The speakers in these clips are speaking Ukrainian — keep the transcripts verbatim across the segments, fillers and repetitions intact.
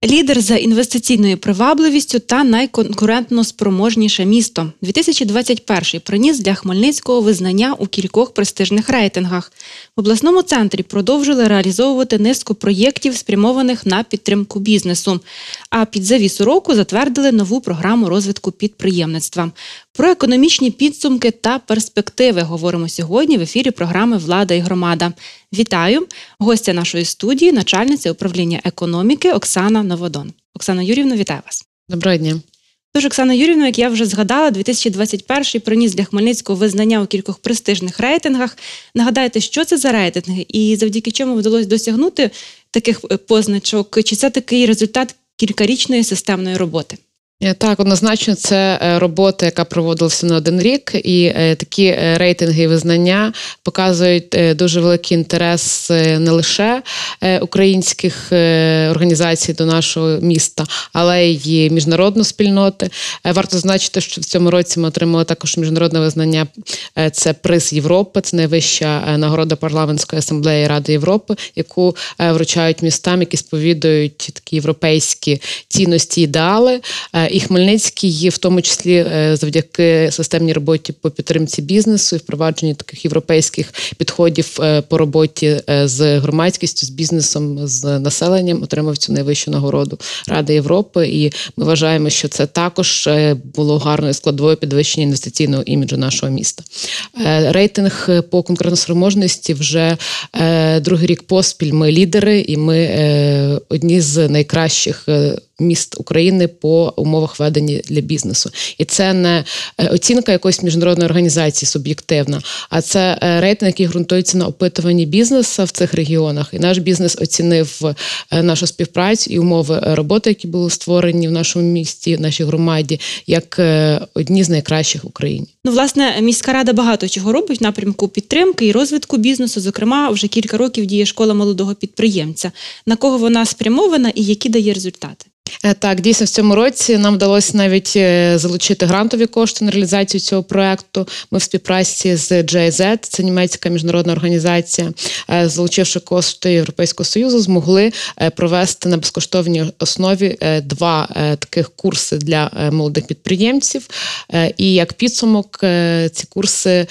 Лідер за інвестиційною привабливістю та найконкурентно спроможніше місто. дві тисячі двадцять перший приніс для Хмельницького визнання у кількох престижних рейтингах. В обласному центрі продовжили реалізовувати низку проєктів, спрямованих на підтримку бізнесу. А під завісу року затвердили нову програму розвитку підприємництва. Про економічні підсумки та перспективи говоримо сьогодні в ефірі програми «Влада і громада». Вітаю! Гостя нашої студії – начальниця управління економіки Оксана Новодон. Оксана Юріївна, вітаю вас. Доброго дня. Тож, Оксана Юріївна, як я вже згадала, дві тисячі двадцять перший приніс для Хмельницького визнання у кількох престижних рейтингах. Нагадайте, що це за рейтинги і завдяки чому вдалося досягнути таких позначок? Чи це такий результат кількарічної системної роботи? Так, однозначно, це робота, яка проводилася на один рік, і такі рейтинги і визнання показують дуже великий інтерес не лише українських організацій до нашого міста, але й міжнародної спільноти. Варто зазначити, що в цьому році ми отримали також міжнародне визнання. Це приз Європи, це найвища нагорода парламентської асамблеї Ради Європи, яку вручають містам, які сповідують такі європейські цінності, ідеали. І Хмельницький, в тому числі завдяки системній роботі по підтримці бізнесу і впровадженні таких європейських підходів по роботі з громадськістю, з бізнесом, з населенням, отримав цю найвищу нагороду Ради Європи. І ми вважаємо, що це також було гарною складовою підвищення інвестиційного іміджу нашого міста. Рейтинг по конкурентоспроможності вже другий рік поспіль ми лідери, і ми одні з найкращих міст України по умовах ведення для бізнесу. І це не оцінка якоїсь міжнародної організації суб'єктивна, а це рейтинг, який ґрунтується на опитуванні бізнесу в цих регіонах. І наш бізнес оцінив нашу співпрацю і умови роботи, які були створені в нашому місті, в нашій громаді, як одні з найкращих в Україні. Ну, власне, міська рада багато чого робить в напрямку підтримки і розвитку бізнесу. Зокрема, вже кілька років діє школа молодого підприємця. На кого вона спрямована і які дає результати? Так, дійсно, в цьому році нам вдалося навіть залучити грантові кошти на реалізацію цього проєкту. Ми в співпраці з джей ай зет, це німецька міжнародна організація, залучивши кошти Європейського Союзу, змогли провести на безкоштовній основі два таких курси для молодих підприємців. І як підсумок, ці курси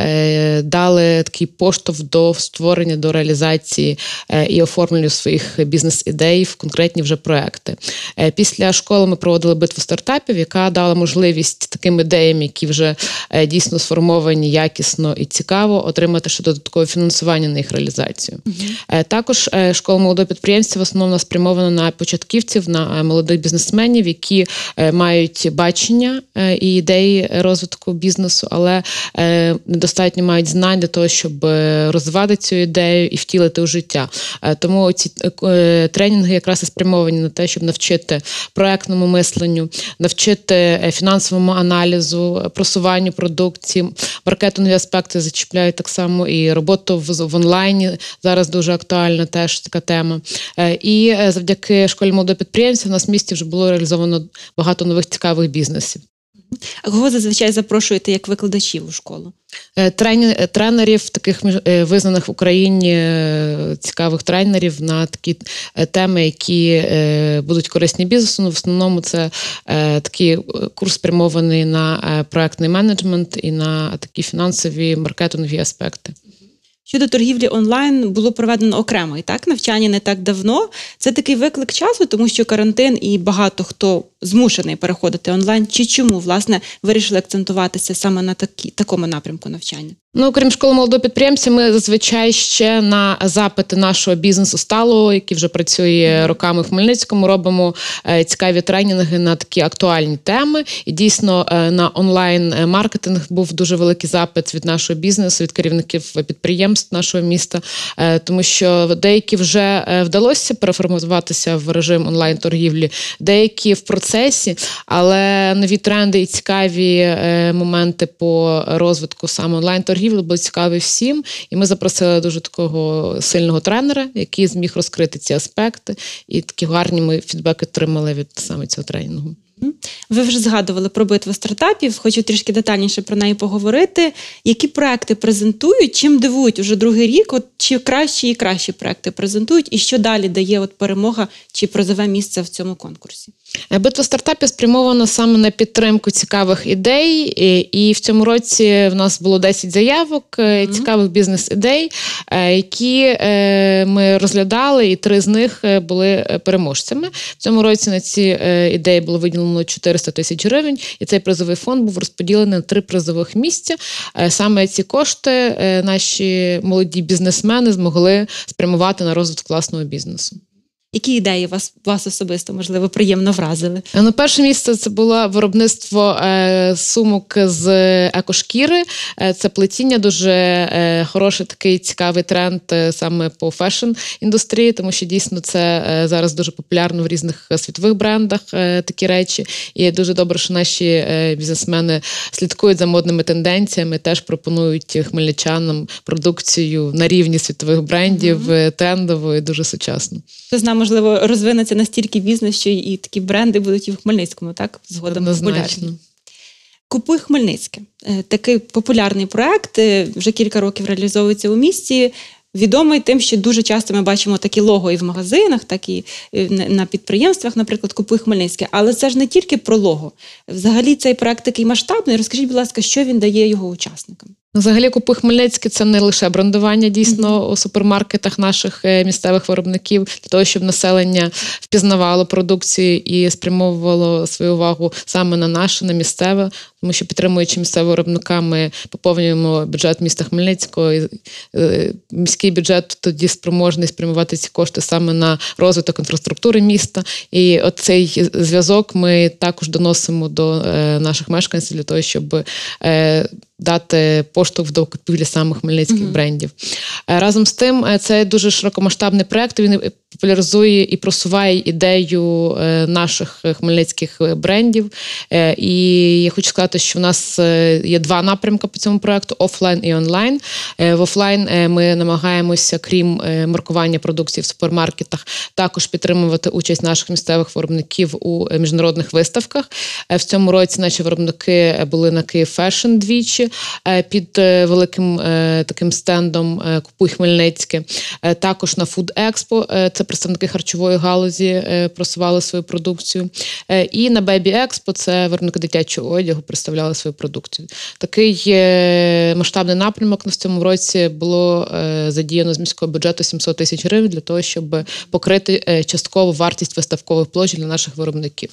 дали такий поштовх до створення, до реалізації і оформлення своїх бізнес-ідей в конкретні вже проекти. Після школи ми проводили битву стартапів, яка дала можливість таким ідеям, які вже дійсно сформовані якісно і цікаво, отримати ще додаткове фінансування на їх реалізацію. Uh-huh. Також школа молодого підприємства в основному спрямована на початківців, на молодих бізнесменів, які мають бачення і ідеї розвитку бізнесу, але недостатньо мають знань для того, щоб розвивати цю ідею і втілити у життя. Тому ці тренінги якраз і спрямовані на те, щоб навчити проектному мисленню, навчити фінансовому аналізу, просуванню продукції, маркетингові аспекти зачіпляють так само і роботу в, в онлайні, зараз дуже актуальна теж така тема. І завдяки школі молодого підприємця в нас в місті вже було реалізовано багато нових цікавих бізнесів. А кого зазвичай запрошуєте як викладачів у школу? Тренерів, таких визнаних в Україні цікавих тренерів на такі теми, які будуть корисні бізнесу. В основному це такий курс спрямований на проектний менеджмент і на такі фінансові, маркетингові аспекти. Щодо торгівлі онлайн було проведено окремо, і так, навчання не так давно. Це такий виклик часу, тому що карантин і багато хто змушений переходити онлайн. Чи чому, власне, вирішили акцентуватися саме на такі, такому напрямку навчання? Ну, окрім школи молодого підприємця, ми зазвичай ще на запити нашого бізнесу сталого, який вже працює роками в Хмельницькому, робимо цікаві тренінги на такі актуальні теми. І дійсно на онлайн-маркетинг був дуже великий запит від нашого бізнесу, від керівників підприємств нашого міста, тому що деякі вже вдалося переформатуватися в режим онлайн-торгівлі, деякі в процесі, але нові тренди і цікаві моменти по розвитку саме онлайн-торгівлі були цікаві всім, і ми запросили дуже такого сильного тренера, який зміг розкрити ці аспекти, і такі гарні ми фідбеки отримали від саме цього тренінгу. Ви вже згадували про битву стартапів, хочу трішки детальніше про неї поговорити. Які проекти презентують, чим дивують уже другий рік, от чи кращі і кращі проекти презентують, і що далі дає от перемога чи призове місце в цьому конкурсі? Битва стартапів спрямована саме на підтримку цікавих ідей, і в цьому році в нас було десять заявок mm-hmm. цікавих бізнес-ідей, які ми розглядали, і три з них були переможцями. В цьому році на ці ідеї було виділено чотириста тисяч гривень, і цей призовий фонд був розподілений на три призових місця. Саме ці кошти наші молоді бізнесмени змогли спрямувати на розвиток власного бізнесу. Які ідеї вас, вас особисто, можливо, приємно вразили? На перше місце це було виробництво е, сумок з екошкіри. Е, це плетіння, дуже е, хороший такий цікавий тренд е, саме по фешн-індустрії, тому що дійсно це е, зараз дуже популярно в різних світових брендах е, такі речі. І дуже добре, що наші е, бізнесмени слідкують за модними тенденціями, теж пропонують хмельничанам продукцію на рівні світових брендів, mm-hmm. трендову і дуже сучасно. Хто знає, можливо, розвинеться настільки бізнес, що і такі бренди будуть і в Хмельницькому, так? Згодом популярні. «Купуй Хмельницьке». Такий популярний проект, вже кілька років реалізовується у місті. Відомий тим, що дуже часто ми бачимо такі лого і в магазинах, так і на підприємствах, наприклад, «Купуй Хмельницьке». Але це ж не тільки про лого. Взагалі цей проект такий масштабний. Розкажіть, будь ласка, що він дає його учасникам? Взагалі, «Купуй Хмельницьке» – це не лише брендування, дійсно, mm-hmm. у супермаркетах наших місцевих виробників, для того, щоб населення впізнавало продукцію і спрямовувало свою увагу саме на наше, на місцеве, тому що, підтримуючи місцевого виробника, ми поповнюємо бюджет міста Хмельницького, і міський бюджет тоді спроможний спрямувати ці кошти саме на розвиток інфраструктури міста. І от цей зв'язок ми також доносимо до наших мешканців для того, щоб дати поштовх до купівлі саме хмельницьких mm-hmm. брендів. Разом з тим, це дуже широкомасштабний проект, він популяризує і просуває ідею наших хмельницьких брендів. І я хочу сказати, що в нас є два напрямки по цьому проекту – офлайн і онлайн. В офлайн ми намагаємося, крім маркування продукції в супермаркетах, також підтримувати участь наших місцевих виробників у міжнародних виставках. В цьому році наші виробники були на Київ Фешн двічі під великим таким стендом «Купуй Хмельницьке». Також на Food Expo, це представники харчової галузі, просували свою продукцію. І на Baby Expo, це виробники дитячого одягу, представляли свою продукцію. Такий масштабний напрямок на цьому році було задіяно з міського бюджету сімсот тисяч гривень для того, щоб покрити часткову вартість виставкових площ для наших виробників.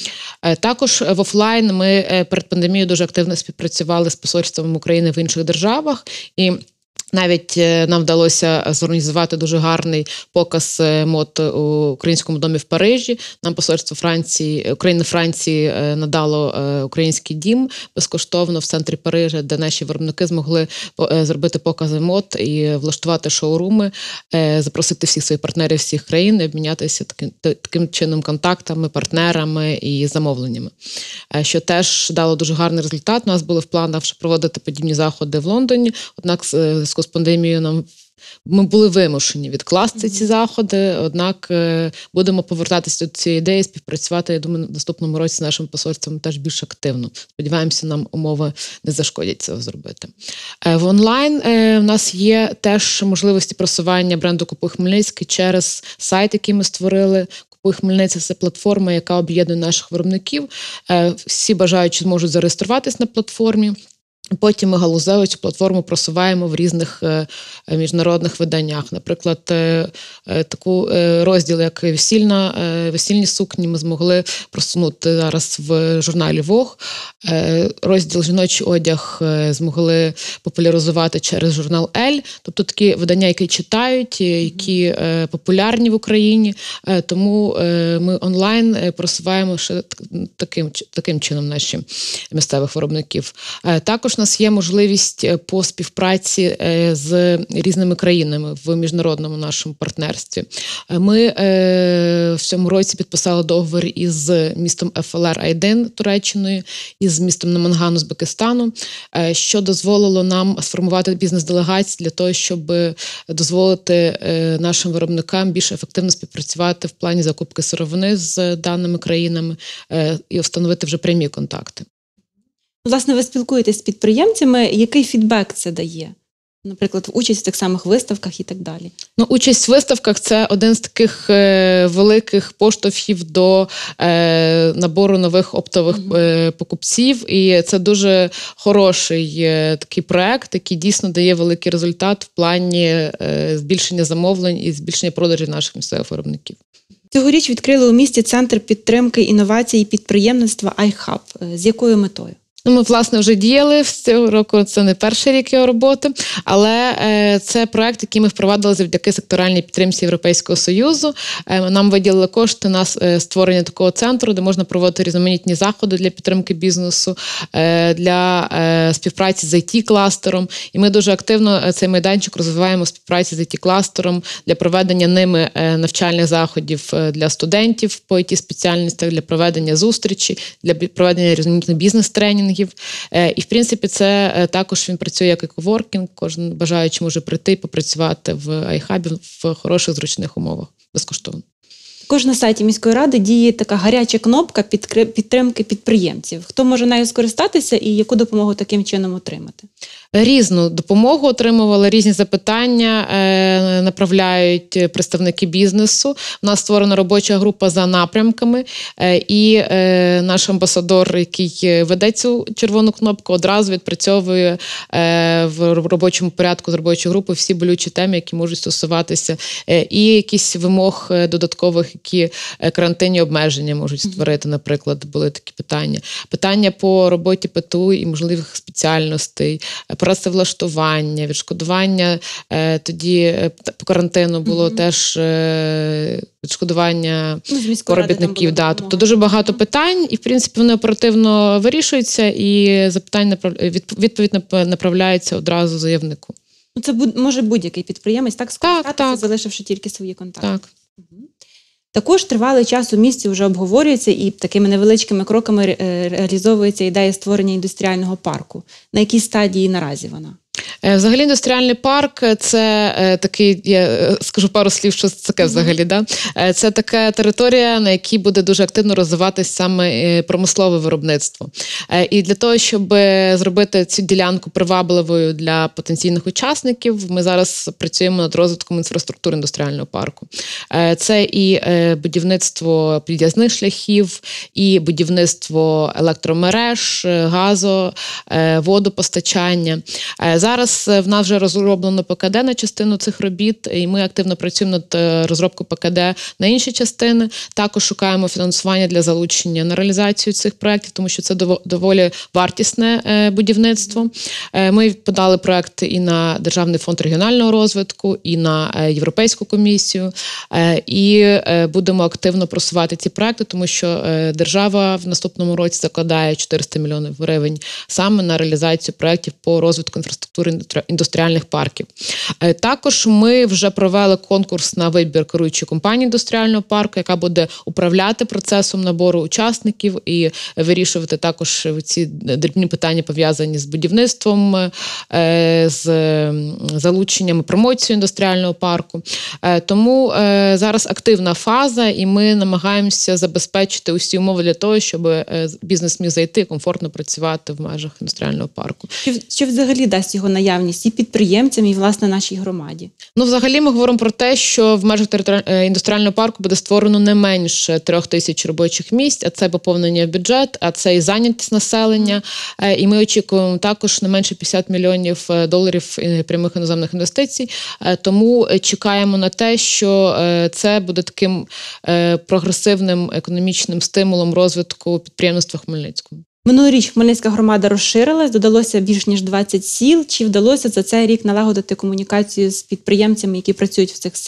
Також в офлайн ми перед пандемією дуже активно співпрацювали з посольством України в інших державах, і навіть нам вдалося зорганізувати дуже гарний показ мод у Українському домі в Парижі. Нам посольство Франції, України Франції надало український дім безкоштовно в центрі Парижа, де наші виробники змогли зробити покази мод і влаштувати шоуруми, запросити всіх своїх партнерів всіх країн і обмінятися таким, таким чином контактами, партнерами і замовленнями. Що теж дало дуже гарний результат. У нас були в планах проводити подібні заходи в Лондоні, однак з пандемією нам ми були вимушені відкласти mm-hmm. ці заходи, однак будемо повертатися до цієї ідеї, співпрацювати, я думаю, в наступному році з нашим посольством теж більш активно. Сподіваємося, нам умови не зашкодять цього зробити. В онлайн в нас є теж можливості просування бренду «Купуй Хмельницький» через сайт, який ми створили. «Купуй Хмельницький» – це платформа, яка об'єднує наших виробників. Всі бажаючі зможуть зареєструватись на платформі. Потім ми галузеву цю платформу просуваємо в різних е, міжнародних виданнях. Наприклад, е, е, таку е, розділ, як весільна, е, весільні сукні, ми змогли просунути зараз в журналі Vogue. Е, розділ жіночий одяг е, змогли популяризувати через журнал Elle. Тобто такі видання, які читають, які е, популярні в Україні. Е, тому е, ми онлайн просуваємо ще таким, таким чином наші місцевих виробників. Е, також також у нас є можливість по співпраці з різними країнами в міжнародному нашому партнерстві. Ми в цьому році підписали договір із містом еф ел ар Айдин Туреччиною, із містом Наманган Узбекистану, що дозволило нам сформувати бізнес-делегації для того, щоб дозволити нашим виробникам більш ефективно співпрацювати в плані закупки сировини з даними країнами і встановити вже прямі контакти. Власне, ви спілкуєтесь з підприємцями, який фідбек це дає? Наприклад, участь в тих самих виставках і так далі. Ну, участь в виставках – це один з таких е, великих поштовхів до е, набору нових оптових mm-hmm. е, покупців. І це дуже хороший е, такий проект, який дійсно дає великий результат в плані е, збільшення замовлень і збільшення продажів наших місцевих виробників. Цьогоріч відкрили у місті Центр підтримки інновацій і підприємництва iHub. З якою метою? Ну, ми, власне, вже діяли цього року, це не перший рік його роботи, але е, це проект, який ми впровадили завдяки секторальній підтримці Європейського Союзу. Е, нам виділили кошти на е, створення такого центру, де можна проводити різноманітні заходи для підтримки бізнесу, е, для е, співпраці з ай ті-кластером. І ми дуже активно цей майданчик розвиваємо в співпраці з ай ті-кластером для проведення ними е, навчальних заходів для студентів по ай ті-спеціальностях, для проведення зустрічі, для проведення різноманітних бізнес-тренінгів. І, в принципі, це також він працює як і коворкінг, кожен бажаючий може прийти і попрацювати в iHub в хороших, зручних умовах, безкоштовно. Також на сайті міської ради діє така гаряча кнопка підтримки підприємців. Хто може нею скористатися і яку допомогу таким чином отримати? Різну допомогу отримували, різні запитання е, направляють представники бізнесу. У нас створена робоча група за напрямками, е, і е, наш амбасадор, який веде цю червону кнопку, одразу відпрацьовує е, в робочому порядку з робочої групи всі болючі теми, які можуть стосуватися, е, і якісь вимог додаткових, які карантинні обмеження можуть створити, наприклад, були такі питання. Питання по роботі пе те у і можливих спеціальностей, працевлаштування, відшкодування, е, тоді е, по карантину було mm-hmm. теж е, відшкодування ну, робітників. Да. Тобто дуже багато питань, і, в принципі, вони оперативно вирішуються, і запитання відповідь направляється одразу заявнику. Ну, це може будь-який підприємець, так, скористатися, так, так. залишивши тільки свої контакти. Так. Угу. Також тривалий час у місті вже обговорюється і такими невеличкими кроками реалізовується ідея створення індустріального парку. На якій стадії наразі вона? Взагалі індустріальний парк – це е, такий, я скажу пару слів, що це таке взагалі. Да? Це така територія, на якій буде дуже активно розвиватись саме промислове виробництво. Е, і для того, щоб зробити цю ділянку привабливою для потенційних учасників, ми зараз працюємо над розвитком інфраструктури індустріального парку. Е, це і е, будівництво під'їзних шляхів, і будівництво електромереж, газо, е, водопостачання. Е, зараз в нас вже розроблено пе ка де на частину цих робіт, і ми активно працюємо над розробкою пе ка де на інші частини. Також шукаємо фінансування для залучення на реалізацію цих проєктів, тому що це доволі вартісне будівництво. Ми подали проєкт і на Державний фонд регіонального розвитку, і на Європейську комісію, і будемо активно просувати ці проєкти, тому що держава в наступному році закладає чотириста мільйонів гривень саме на реалізацію проєктів по розвитку інфраструктури індустріальних парків. Також ми вже провели конкурс на вибір керуючої компанії індустріального парку, яка буде управляти процесом набору учасників і вирішувати також ці дрібні питання, пов'язані з будівництвом, з залученням і промоцією індустріального парку. Тому зараз активна фаза, і ми намагаємося забезпечити усі умови для того, щоб бізнес міг зайти і комфортно працювати в межах індустріального парку. Що взагалі дасть його наявність і підприємцям, і, власне, нашій громаді? Ну, взагалі, ми говоримо про те, що в межах індустріального парку буде створено не менше трьох тисяч робочих місць, а це поповнення бюджет, а це і зайнятість населення. І ми очікуємо також не менше п'ятдесят мільйонів доларів прямих іноземних інвестицій. Тому чекаємо на те, що це буде таким прогресивним економічним стимулом розвитку підприємництва Хмельницького. Минулоріч Хмельницька громада розширилась, додалося більш ніж двадцять сіл. Чи вдалося за цей рік налагодити комунікацію з підприємцями, які працюють в цих селах?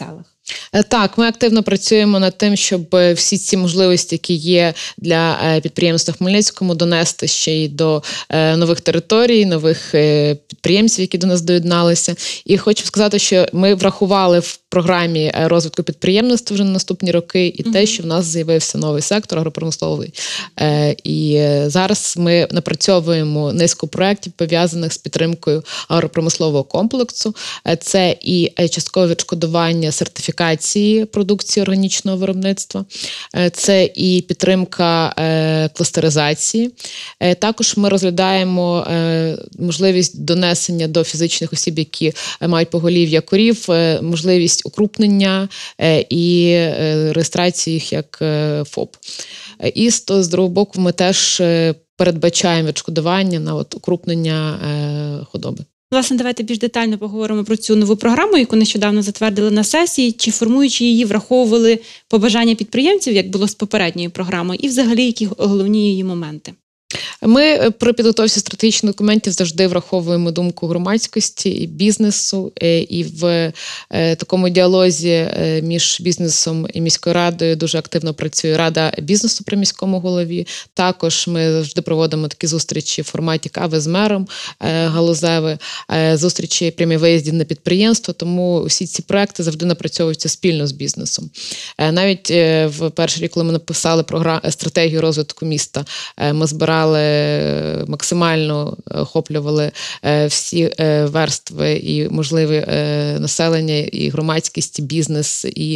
Так, ми активно працюємо над тим, щоб всі ці можливості, які є для підприємства в Хмельницькому, донести ще й до нових територій, нових підприємців, які до нас доєдналися. І хочу сказати, що ми врахували в програмі розвитку підприємництва вже на наступні роки і mm-hmm. те, що в нас з'явився новий сектор агропромисловий. І зараз ми напрацьовуємо низку проєктів, пов'язаних з підтримкою агропромислового комплексу. Це і часткове відшкодування сертифікації продукції органічного виробництва, це і підтримка кластеризації. Також ми розглядаємо можливість донесення до фізичних осіб, які мають поголів'я корів, можливість укрупнення і реєстрації їх як ФОП. І з другого боку ми теж передбачаємо відшкодування на от укрупнення худоби. Власне, давайте більш детально поговоримо про цю нову програму, яку нещодавно затвердили на сесії. Чи формуючи її, враховували побажання підприємців, як було з попередньою програмою, і взагалі, які головні її моменти? Ми при підготовці стратегічних документів завжди враховуємо думку громадськості і бізнесу, і в такому діалозі між бізнесом і міською радою дуже активно працює Рада бізнесу при міському голові. Також ми завжди проводимо такі зустрічі в форматі кави з мером галузеві, зустрічі прямі виїзді на підприємство, тому всі ці проекти завжди напрацьовуються спільно з бізнесом. Навіть в перший рік, коли ми написали програму, стратегію розвитку міста, ми збирали максимально охоплювали всі верстви і можливі населення, і громадськість, і бізнес, і,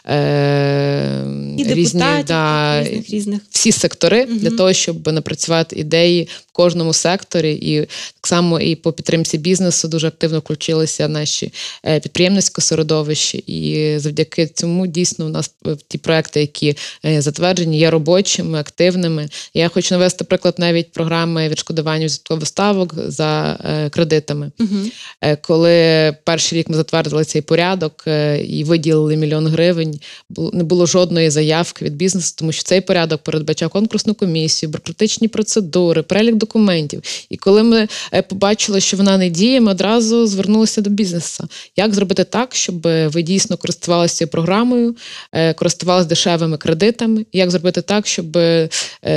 і різні, депутатів, да, різних, різних. всі сектори, угу. для того, щоб напрацювати ідеї в кожному секторі. І так само і по підтримці бізнесу дуже активно включилися наші підприємницьке середовище. І завдяки цьому дійсно у нас ті проекти, які затверджені, є робочими, активними. Я хочу навести приклад навіть програми відшкодування відсоткових ставок за е, кредитами. Угу. Е, коли перший рік ми затвердили цей порядок е, і виділили мільйон гривень, було, не було жодної заявки від бізнесу, тому що цей порядок передбачав конкурсну комісію, бюрократичні процедури, перелік документів. І коли ми е, побачили, що вона не діє, ми одразу звернулися до бізнесу. Як зробити так, щоб ви дійсно користувалися цією програмою, е, користувалися дешевими кредитами? Як зробити так, щоб е,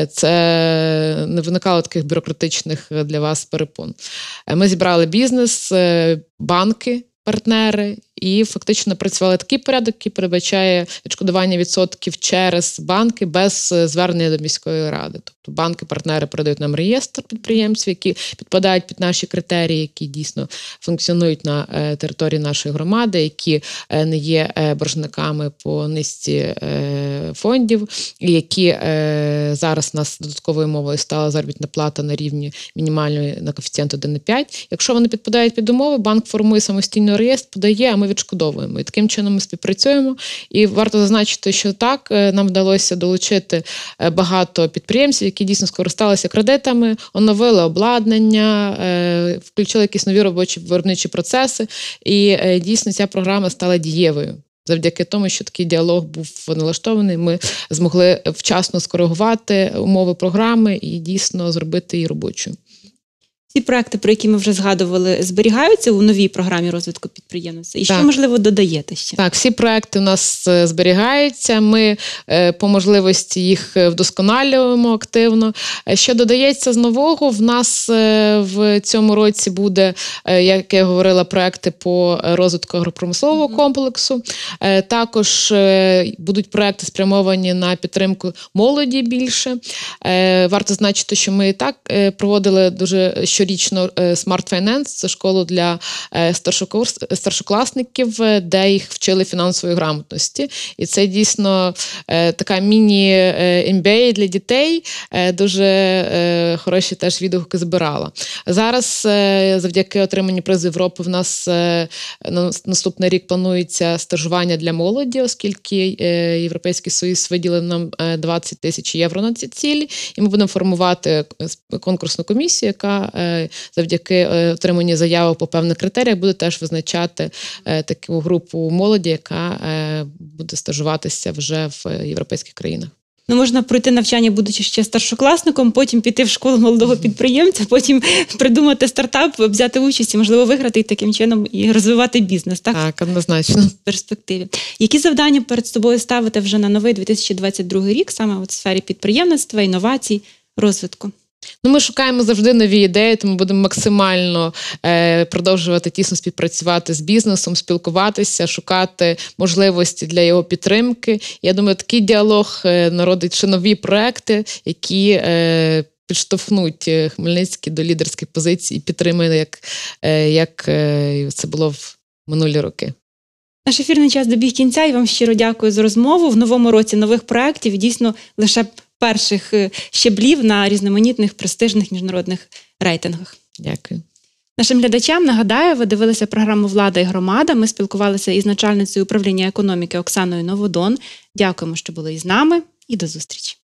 це не виникало таких бюрократичних для вас перепон. Ми зібрали бізнес, банки, партнери, і фактично напрацювали такий порядок, який передбачає відшкодування відсотків через банки без звернення до міської ради. Тобто банки-партнери передають нам реєстр підприємців, які підпадають під наші критерії, які дійсно функціонують на території нашої громади, які не є боржниками по низці фондів, і які зараз у нас додатковою мовою стала заробітна плата на рівні мінімальної на коефіцієнт один цілих п'ять десятих. Якщо вони підпадають під умови, банк формує самостійно реєстр, подає, а ми відшкодовуємо. І таким чином ми співпрацюємо. І варто зазначити, що так, нам вдалося долучити багато підприємців, які дійсно скористалися кредитами, оновили обладнання, включили якісь нові робочі виробничі процеси. І дійсно ця програма стала дієвою. Завдяки тому, що такий діалог був налаштований, ми змогли вчасно скоригувати умови програми і дійсно зробити її робочою. Ці проекти, про які ми вже згадували, зберігаються у новій програмі розвитку підприємництва? І так. що, можливо, додаєте ще? Так, всі проекти у нас зберігаються, ми по можливості їх вдосконалюємо активно. Що додається з нового, в нас в цьому році буде, як я говорила, проекти по розвитку агропромислового mm-hmm. комплексу. Також будуть проекти спрямовані на підтримку молоді більше. Варто значити, що ми і так проводили дуже щорічно Smart Finance, це школу для старшокласників, де їх вчили фінансової грамотності. І це дійсно така міні-ем бі ей для дітей, дуже хороші теж відгуки збирала. Зараз завдяки отриманню призу Європи в нас на наступний рік планується стажування для молоді, оскільки Європейський Союз виділив нам двадцять тисяч євро на ці цілі, і ми будемо формувати конкурсну комісію, яка завдяки отриманню заяви по певних критеріях буде теж визначати таку групу молоді, яка буде стажуватися вже в європейських країнах. Ну, можна пройти навчання, будучи ще старшокласником, потім піти в школу молодого підприємця, потім придумати стартап, взяти участь і, можливо, виграти і таким чином і розвивати бізнес. Так, Так, однозначно. в перспективі. Які завдання перед собою ставите вже на новий дві тисячі двадцять другий рік, саме в сфері підприємництва, інновацій, розвитку? Ну, ми шукаємо завжди нові ідеї, тому будемо максимально е, продовжувати тісно співпрацювати з бізнесом, спілкуватися, шукати можливості для його підтримки. Я думаю, такий діалог е, народить ще нові проекти, які е, підштовхнуть Хмельницький до лідерських позицій і підтримує, як, е, як е, це було в минулі роки. Наш ефірний час добіг кінця, і вам щиро дякую за розмову. В новому році нових проєктів і дійсно лише перших щеблів на різноманітних престижних міжнародних рейтингах. Дякую. Нашим глядачам нагадаю, ви дивилися програму «Влада і громада». Ми спілкувалися із начальницею управління економіки Оксаною Новодон. Дякуємо, що були із нами, і до зустрічі.